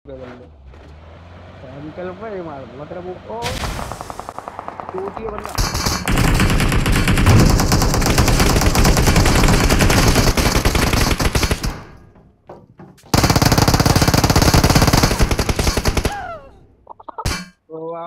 निकल पे मार दूंगा तेरा वो। ओ टूटी है बंदा। तो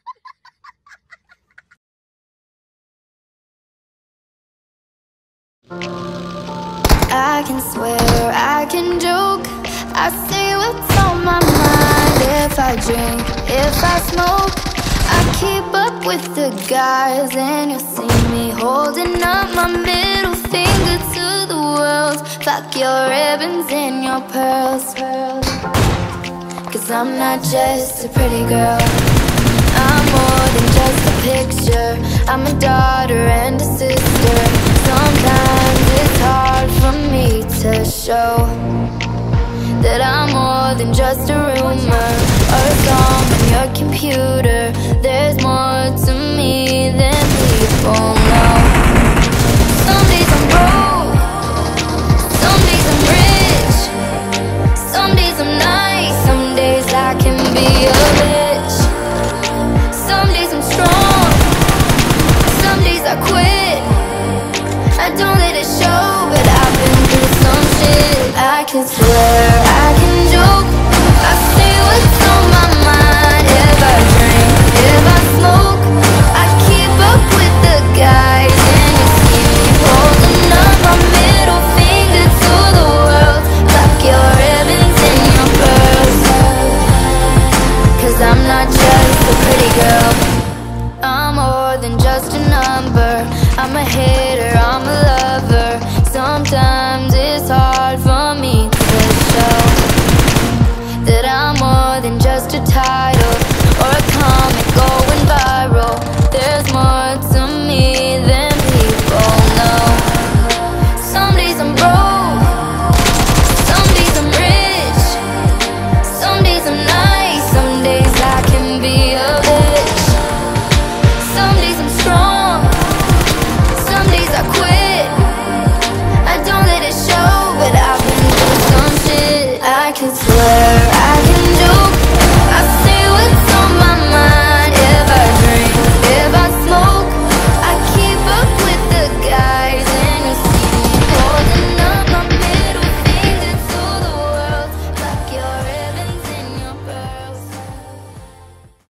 I can swear, I can joke, I say what's on my mind. If I drink, if I smoke, I keep up with the guys. And you'll see me holding up my middle finger to the world. Fuck your ribbons and your pearls. Cause I'm not just a pretty girl, I'm more than just a picture. I'm a daughter and a sister. Sometimes it's hard for me to show that I'm more than just a rumor or a song on your computer. There's more to me than people know. Some days I'm broke, some days I'm rich, some days I'm nice, some days I can be a bitch. Some days I'm strong, some days I quit. I don't let it show, but I've been through some shit. I can swear, I can joke, I say what's on my mind. If I drink, if I smoke, I keep up with the guys. And you see me holding up my middle finger to the world. Fuck your ribbons and your pearls. Cause I'm not just a pretty girl, I'm more than just a number. I'm a hater, I'm a lover. Sometimes it's hard for me to show that I'm more than just a title or a comment